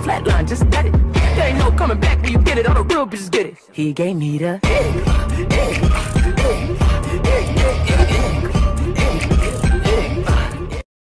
flatline, just got it. There ain't no coming back when you get it, all the real bitches get it. He gave me the